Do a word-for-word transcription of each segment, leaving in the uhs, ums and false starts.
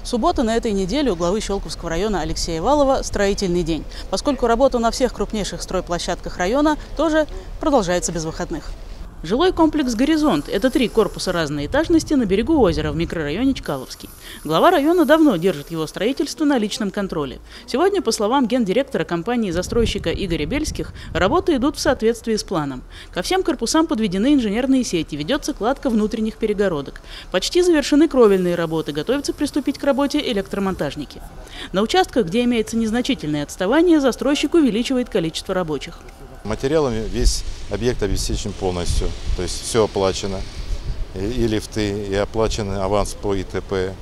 Суббота на этой неделе у главы Щелковского района Алексея Валова строительный день, поскольку работа на всех крупнейших стройплощадках района тоже продолжается без выходных. Жилой комплекс «Горизонт» – это три корпуса разной этажности на берегу озера в микрорайоне Чкаловский. Глава района давно держит его строительство на личном контроле. Сегодня, по словам гендиректора компании-застройщика Игоря Бельских, работы идут в соответствии с планом. Ко всем корпусам подведены инженерные сети, ведется кладка внутренних перегородок. Почти завершены кровельные работы, готовятся приступить к работе электромонтажники. На участках, где имеется незначительное отставание, застройщик увеличивает количество рабочих. Материалами весь объект обеспечен полностью, то есть все оплачено, и лифты, и оплачен аванс по И Т П,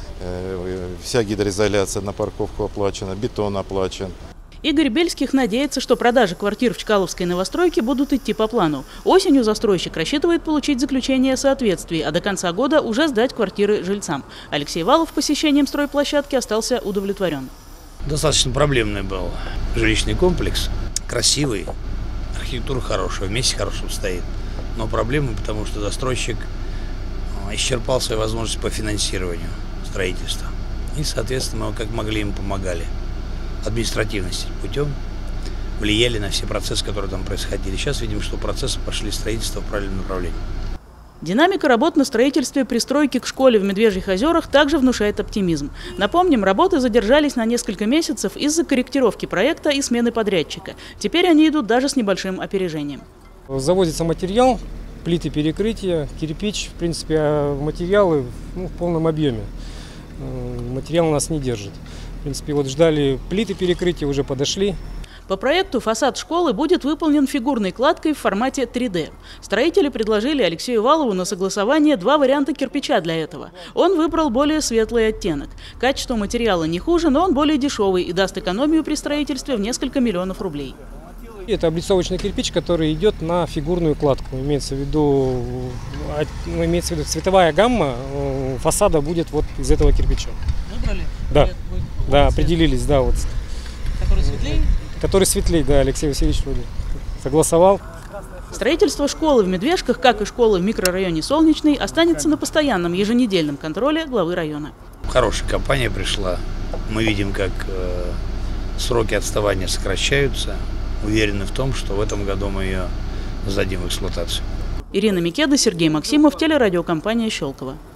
вся гидроизоляция на парковку оплачена, бетон оплачен. Игорь Бельских надеется, что продажи квартир в Чкаловской новостройке будут идти по плану. Осенью застройщик рассчитывает получить заключение о соответствии, а до конца года уже сдать квартиры жильцам. Алексей Валов посещением стройплощадки остался удовлетворен. Достаточно проблемный был жилищный комплекс, красивый. Архитектура хорошая, вместе хорошо стоит. Но проблемы, потому что застройщик исчерпал свои возможности по финансированию строительства. И, соответственно, мы как могли им помогали. Административности путем влияли на все процессы, которые там происходили. Сейчас видим, что процессы пошли строительство в правильном направлении. Динамика работ на строительстве пристройки к школе в Медвежьих озерах также внушает оптимизм. Напомним, работы задержались на несколько месяцев из-за корректировки проекта и смены подрядчика. Теперь они идут даже с небольшим опережением. Завозится материал, плиты перекрытия, кирпич, в принципе, материалы ну, в полном объеме. Материал нас не держит. В принципе, вот ждали плиты перекрытия, уже подошли. По проекту фасад школы будет выполнен фигурной кладкой в формате три дэ. Строители предложили Алексею Валову на согласование два варианта кирпича для этого. Он выбрал более светлый оттенок. Качество материала не хуже, но он более дешевый и даст экономию при строительстве в несколько миллионов рублей. Это облицовочный кирпич, который идет на фигурную кладку. Имеется в виду, имеется в виду цветовая гамма фасада будет вот из этого кирпича. Выбрали? Да, да, определились, да, вот. Который светлее? Который светлее, да, Алексей Васильевич вроде согласовал. Строительство школы в Медвежках, как и школы в микрорайоне Солнечный, останется на постоянном еженедельном контроле главы района. Хорошая компания пришла. Мы видим, как э, сроки отставания сокращаются. Уверены в том, что в этом году мы ее сдадим в эксплуатацию. Ирина Микеда, Сергей Максимов, телерадиокомпания «Щелково».